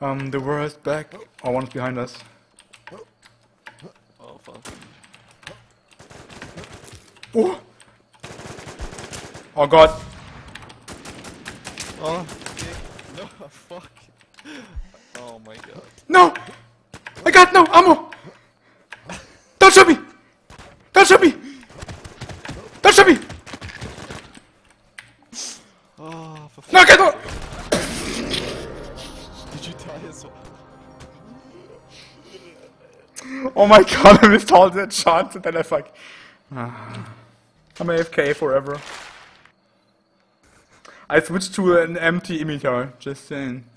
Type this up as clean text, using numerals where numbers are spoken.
The worst back. Oh, one's behind us. Oh fuck. Oh! Oh god. Oh, okay. No, fuck. Oh my god. No! I got no ammo! Don't shoot me! Don't shoot me! Don't shoot me! Oh, for fuck. No, get no! Did you die as well? Oh my god, I missed all that chance and then I fuck. I'm AFK forever. I switched to an empty emitter, just saying.